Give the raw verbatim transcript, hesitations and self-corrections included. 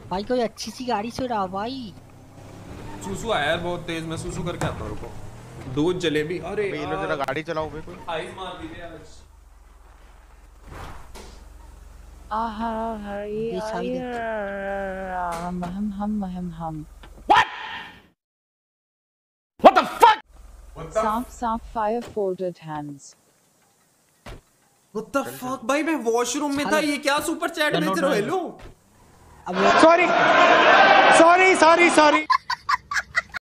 भाई कोई अच्छी सी गाड़ी से उड़ा भाई। सुसु आया यार बहुत तेज, मैं सुसु करके आता हूँ, रुको। दूध जलेबी, अरे ये लो जरा गाड़ी चलाओ बे कोई। आइस मार दी आज। आहा ये साइड हम हम हम हम हम What the fuck? सांप सांप fire folded hands. What the fuck भाई, मैं वॉशरूम में था, ये क्या सुपर चैट भेज रहे हो? हेलो अब सॉरी सॉरी सॉरी सॉरी